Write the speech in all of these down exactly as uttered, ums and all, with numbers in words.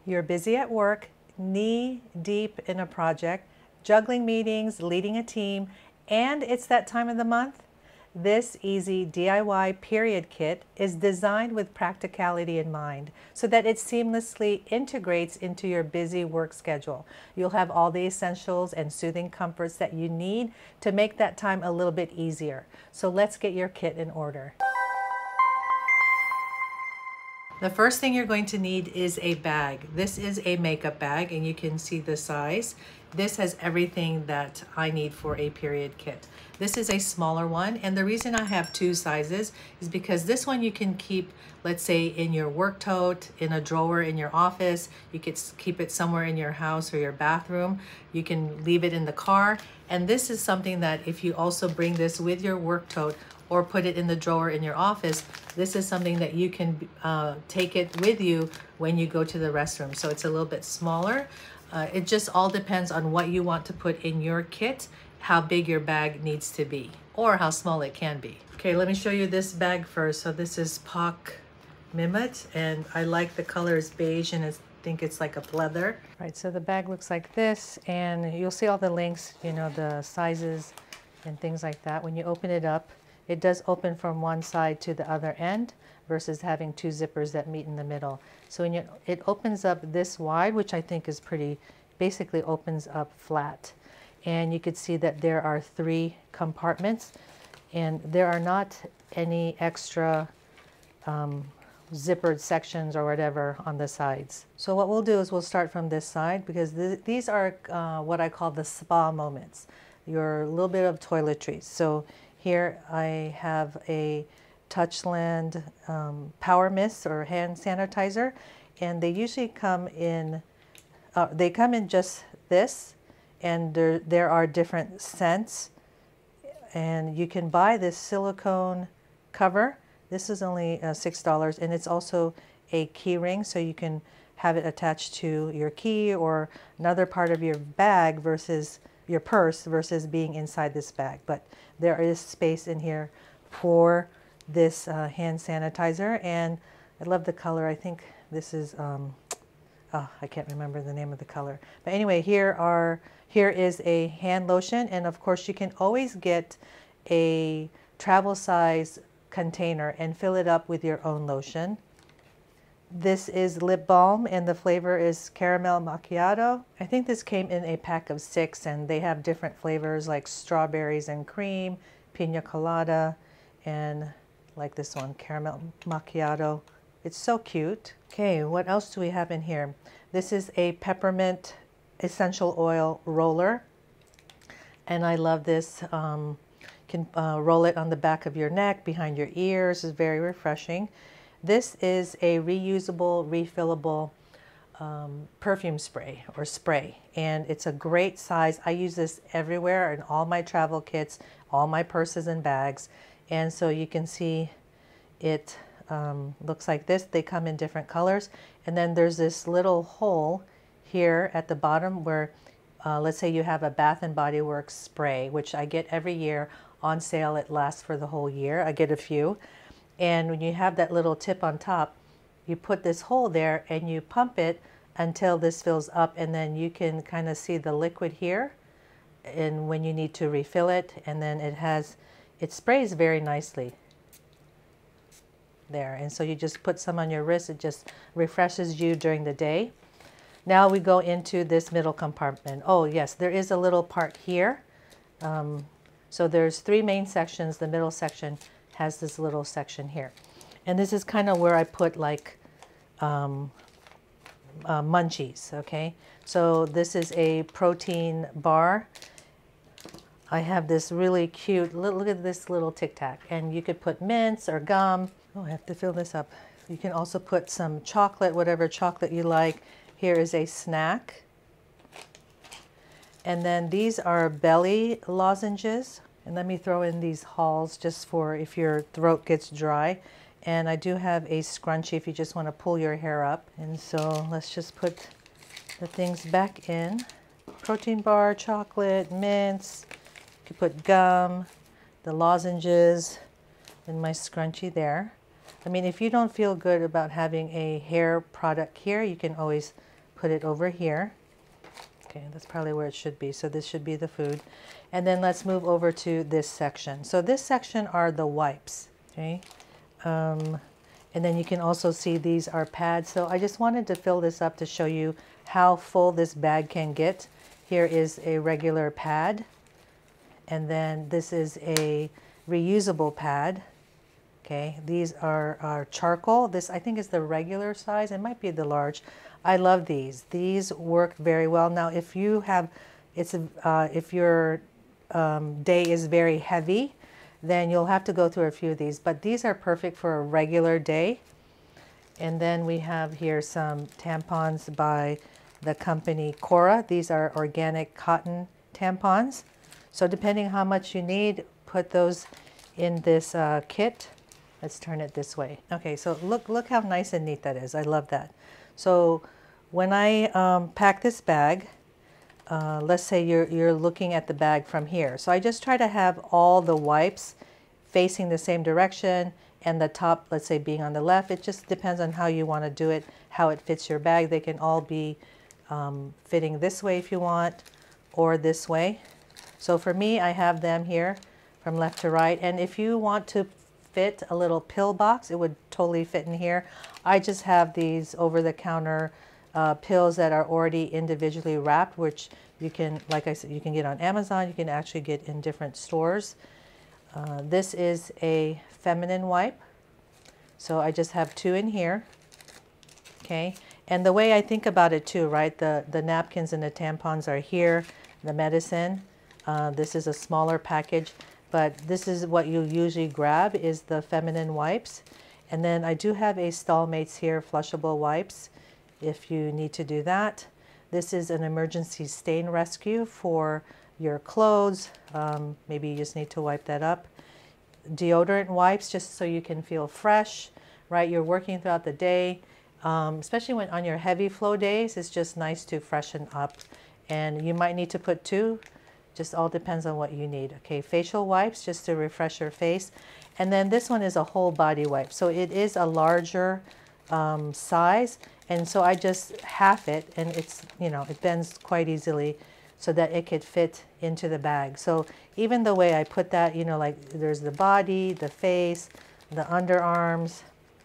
You're busy at work, knee deep in a project, juggling meetings, leading a team, and it's that time of the month? This easy D I Y period kit is designed with practicality in mind so that it seamlessly integrates into your busy work schedule. You'll have all the essentials and soothing comforts that you need to make that time a little bit easier. So let's get your kit in order. The first thing you're going to need is a bag. This is a makeup bag and you can see the size. This has everything that I need for a period kit. This is a smaller one, and the reason I have two sizes is because this one you can keep, let's say, in your work tote, in a drawer in your office. You could keep it somewhere in your house or your bathroom. You can leave it in the car. And this is something that if you also bring this with your work tote or put it in the drawer in your office, this is something that you can uh, take it with you when you go to the restroom. So it's a little bit smaller. Uh, it just all depends on what you want to put in your kit, how big your bag needs to be, or how small it can be. Okay, let me show you this bag first. So this is Pak Mimit, and I like the color is beige, and I think it's like a pleather. Right, so the bag looks like this, and you'll see all the links, you know, the sizes and things like that. When you open it up, it does open from one side to the other end versus having two zippers that meet in the middle. So when you, it opens up this wide, which I think is pretty, basically opens up flat. And you could see that there are three compartments, and there are not any extra um, zippered sections or whatever on the sides. So what we'll do is we'll start from this side, because th these are uh, what I call the spa moments, your little bit of toiletries. So here I have a Touchland um, Power Mist or hand sanitizer, and they usually come in, uh, they come in just this, and there, there are different scents, and you can buy this silicone cover. This is only uh, six dollars, and it's also a key ring, so you can have it attached to your key or another part of your bag versus your purse versus being inside this bag. But there is space in here for this uh, hand sanitizer, and I love the color. I think this is um, oh, I can't remember the name of the color, but anyway, here are here is a hand lotion, and of course you can always get a travel size container and fill it up with your own lotion. This is lip balm, and the flavor is caramel macchiato. I think this came in a pack of six, and they have different flavors like strawberries and cream, pina colada, and like this one, caramel macchiato. It's so cute. Okay, what else do we have in here? This is a peppermint essential oil roller, and I love this. Um, you can uh, roll it on the back of your neck, behind your ears. It's very refreshing. This is a reusable, refillable um, perfume spray or spray, and it's a great size. I use this everywhere in all my travel kits, all my purses and bags, and so you can see it um, looks like this. They come in different colors, and then there's this little hole here at the bottom where uh, let's say you have a Bath and Body Works spray, which I get every year on sale. It lasts for the whole year. I get a few. And when you have that little tip on top, you put this hole there and you pump it until this fills up, and then you can kind of see the liquid here and when you need to refill it, and then it has, it sprays very nicely there. And so you just put some on your wrist. It just refreshes you during the day. Now we go into this middle compartment. Oh yes, there is a little part here. Um, so there's three main sections. The middle section has this little section here, and this is kind of where I put like um, uh, munchies. Okay, so this is a protein bar. I have this really cute, look at this little Tic Tac, and you could put mints or gum. Oh, I have to fill this up. You can also put some chocolate, whatever chocolate you like. Here is a snack, and then these are belly lozenges. And let me throw in these Halls just for if your throat gets dry. And I do have a scrunchie if you just want to pull your hair up. And so let's just put the things back in. Protein bar, chocolate, mints. You could put gum, the lozenges, and my scrunchie there. I mean, if you don't feel good about having a hair product here, you can always put it over here. Okay, that's probably where it should be. So this should be the food. And then let's move over to this section. So this section are the wipes, okay? Um, and then you can also see these are pads. So I just wanted to fill this up to show you how full this bag can get. Here is a regular pad. And then this is a reusable pad. Okay, these are, are charcoal. This I think is the regular size. It might be the large. I love these. These work very well. Now, if you have, it's a, uh, if your um, day is very heavy, then you'll have to go through a few of these. But these are perfect for a regular day. And then we have here some tampons by the company Cora. These are organic cotton tampons. So depending on how much you need, put those in this uh, kit. Let's turn it this way. Okay, so look look how nice and neat that is. I love that. So when I um, pack this bag, uh, let's say you're, you're looking at the bag from here. So I just try to have all the wipes facing the same direction and the top, let's say, being on the left. It just depends on how you want to do it, how it fits your bag. They can all be um, fitting this way if you want, or this way. So for me, I have them here from left to right. And if you want to fit a little pill box, it would totally fit in here. I just have these over-the-counter uh, pills that are already individually wrapped, which you can, like I said, you can get on Amazon. You can actually get in different stores. Uh, this is a feminine wipe. So I just have two in here. Okay. And the way I think about it too, right? The, the napkins and the tampons are here, the medicine. Uh, this is a smaller package. But this is what you usually grab is the feminine wipes. And then I do have a Stallmates here, flushable wipes, if you need to do that. This is an emergency stain rescue for your clothes. Um, maybe you just need to wipe that up. Deodorant wipes, just so you can feel fresh, right? You're working throughout the day, um, especially when on your heavy flow days, it's just nice to freshen up. And you might need to put two. Just all depends on what you need. Okay, facial wipes just to refresh your face. And then this one is a whole body wipe. So it is a larger um, size. And so I just half it, and it's, you know, it bends quite easily so that it could fit into the bag. So even the way I put that, you know, like there's the body, the face, the underarms,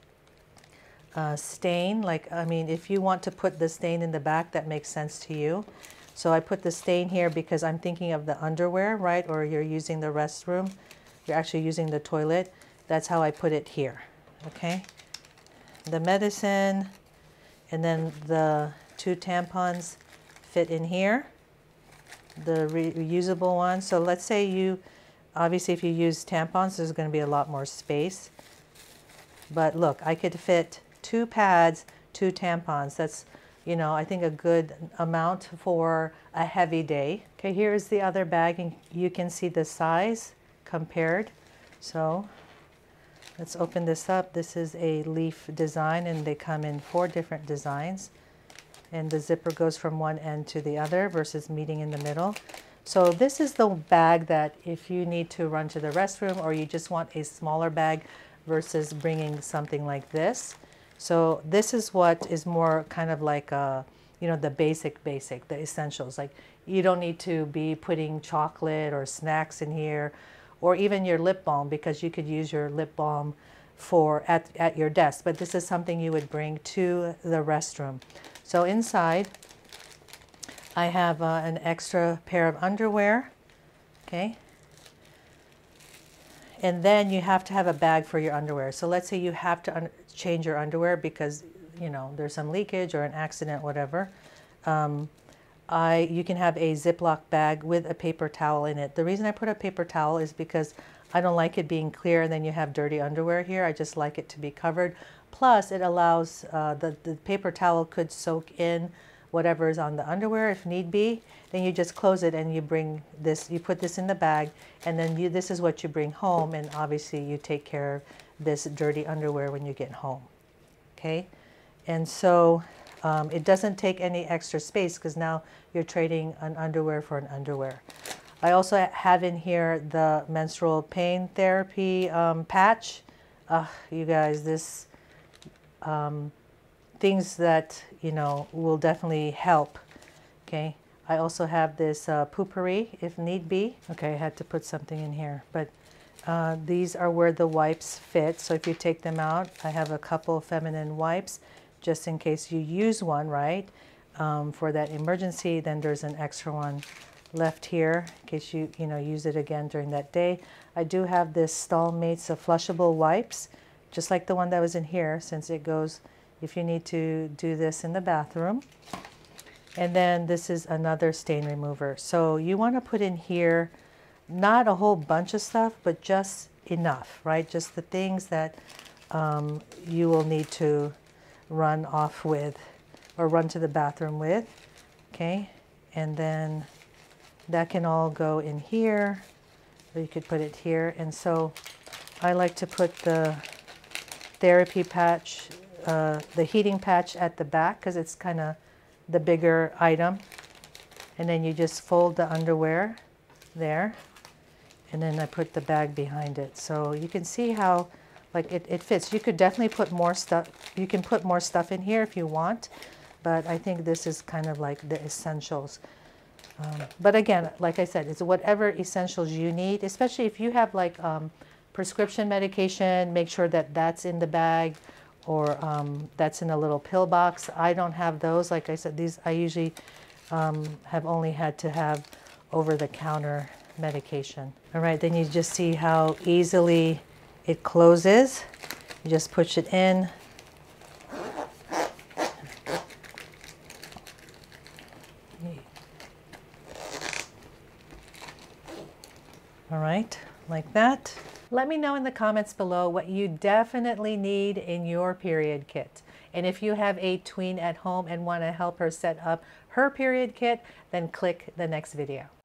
uh, stain. Like, I mean, if you want to put the stain in the back, that makes sense to you. So I put the stain here because I'm thinking of the underwear, right? Or you're using the restroom. You're actually using the toilet. That's how I put it here, okay? The medicine, and then the two tampons fit in here, the reusable one. So let's say you, obviously if you use tampons, there's gonna be a lot more space. But look, I could fit two pads, two tampons. That's, you know, I think a good amount for a heavy day. Okay, here's the other bag, and you can see the size compared. So let's open this up. This is a leaf design, and they come in four different designs. And the zipper goes from one end to the other versus meeting in the middle. So this is the bag that if you need to run to the restroom or you just want a smaller bag versus bringing something like this. So this is what is more kind of like, a, you know, the basic, basic, the essentials. Like you don't need to be putting chocolate or snacks in here, or even your lip balm, because you could use your lip balm for at, at your desk. But this is something you would bring to the restroom. So inside, I have uh, an extra pair of underwear, okay? And then you have to have a bag for your underwear. So let's say you have to change your underwear because, you know, there's some leakage or an accident, whatever. Um, I, you can have a Ziploc bag with a paper towel in it. The reason I put a paper towel is because I don't like it being clear and then you have dirty underwear here. I just like it to be covered. Plus, it allows, uh, the, the paper towel could soak in whatever is on the underwear if need be. Then you just close it and you bring this, you put this in the bag, and then you, this is what you bring home, and obviously you take care of this dirty underwear when you get home, okay? And so um, it doesn't take any extra space because now you're trading an underwear for an underwear. I also have in here the menstrual pain therapy um, patch. Uh, you guys, this um, things that, you know, will definitely help. Okay. I also have this uh, Poo-Pourri if need be. Okay, I had to put something in here, but uh, these are where the wipes fit. So if you take them out, I have a couple feminine wipes just in case you use one, right? Um, for that emergency, then there's an extra one left here in case you, you know, use it again during that day. I do have this Stallmates of flushable wipes, just like the one that was in here, since it goes if you need to do this in the bathroom. And then this is another stain remover. So you want to put in here not a whole bunch of stuff, but just enough, right? Just the things that um, you will need to run off with or run to the bathroom with, okay? And then that can all go in here, or you could put it here. And so I like to put the therapy patch, uh, the heating patch at the back because it's kind of the bigger item. And then you just fold the underwear there, and then I put the bag behind it. So you can see how like it, it fits. You could definitely put more stuff. You can put more stuff in here if you want, but I think this is kind of like the essentials. Um, but again, like I said, it's whatever essentials you need, especially if you have like um, prescription medication, make sure that that's in the bag, or um, that's in a little pill box. I don't have those. Like I said, these I usually um, have only had to have over-the-counter medication. All right, then you just see how easily it closes. You just push it in. All right, like that. Let me know in the comments below what you definitely need in your period kit. And if you have a tween at home and want to help her set up her period kit, then click the next video.